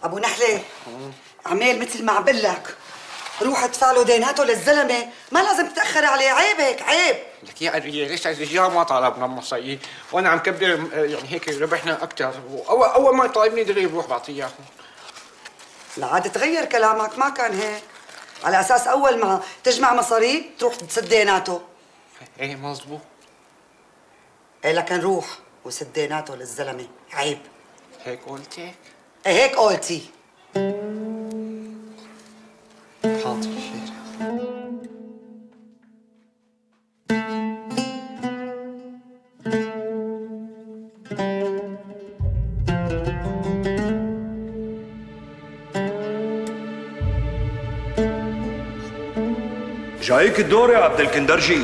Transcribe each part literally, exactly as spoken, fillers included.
ابو نحله عمال مثل ما عم بقول لك، روح ادفع له ديناته للزلمه، ما لازم تتاخري عليه، عيب هيك عيب. لك يا قريه ليش الرجال ما طلبنا مصاري وانا عم كبر يعني هيك ربحنا اكثر، واول اول ما يطالبني دغري بروح بعطيه اياهم. لعاد تغير كلامك، ما كان هيك، على اساس اول ما تجمع مصاري تروح تسد ديناته. ايه مظبوط. ايه لكن روح وسد ديناته للزلمه، عيب. هيك قلت هيك؟ ايه هيك قلتي. حاضر خير. جايك الدور يا عبد الكندرجي.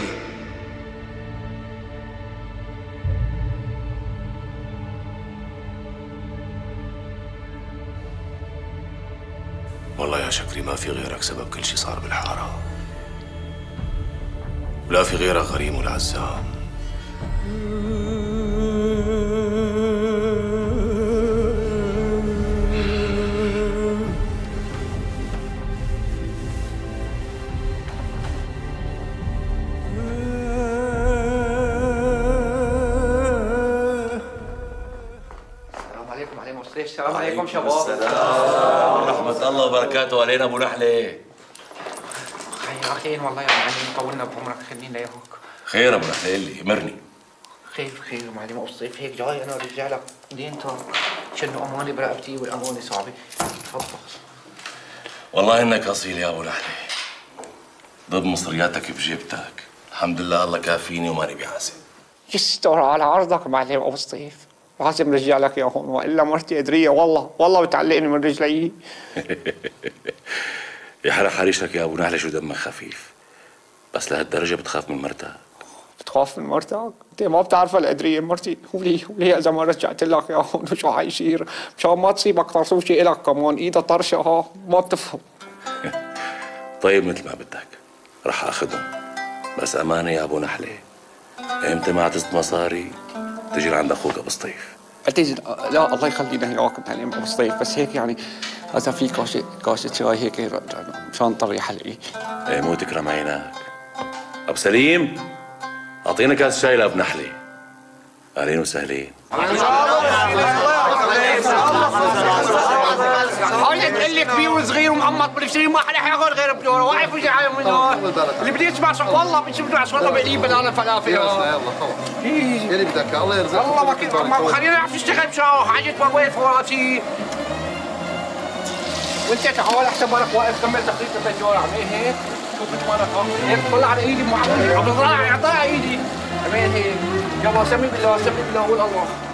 والله يا شكري ما في غيرك سبب كل شي صار بالحارة، ولا في غيرك غريم والعزام. السلام عليكم شباب. السلام ورحمة الله وبركاته علينا ابو نحلة. خير خير والله يا معلم، طولنا بعمرك، خلينا ياهوك. خير ابو نحلة اللي امرني. خير خير معلم ابو الصيف، هيك جاي انا ارجع لك دينتك، شنو امانه برقبتي والامانه صعبه. تفضل. والله انك اصيل يا ابو نحلة، ضب مصرياتك بجيبتك، الحمد لله الله كافيني وماني بحاسب. يستر على عرضك معلم ابو الصيف، لازم رجع لك يا هون، والا مرتي قدريه والله والله بتعلقني من رجلي. يحرق حريشك يا ابو نحلة، شو دمك خفيف، بس لهالدرجه بتخاف من مرتك؟ بتخاف من مرتك؟ انت ما بتعرفها القدريه مرتي، وليه وليه اذا ما رجعت لك يا هون شو حيصير؟ مشان ما تصيبك طرطوشه الك كمان، ايدها طرشه ها، ما بتفهم. طيب مثل ما بدك، رح اخذهم، بس امانه يا ابو نحلة، امتى ما عطست مصاري تجي لعند اخوك ابو سطيف. قلت لا الله يخلينا اياكم معلم ابو سطيف، بس هيك يعني اذا في كاسه كاسه شاي هيك مشان طري حلقي. ايه مو تكرم عينك. ابو سليم اعطينا كاس شاي لابو نحلة. اهلين وسهلين. حاولت تقول لي كبير وصغير ومقمط بالشيء، ما حدا حياخذ غير بدوره، واقف وجه عالم من هون. اللي بده يسمع صوت والله بده يسمع والله بقليب بنانا فلافل. يلا خلص. يلي بدك الله يرزقك. والله ما كنت ما خلينا نعرف نشتغل مشان حاجة وقف وراسي. وانت تعال احسن مالك واقف كمل تخطيط البجوره، عمل هيك شوف انت مالك هيك طلع على ايدي معقول عم بطلع يعطيها ايدي. عمل هيك يلا سمي بالله سمي بالله قول الله.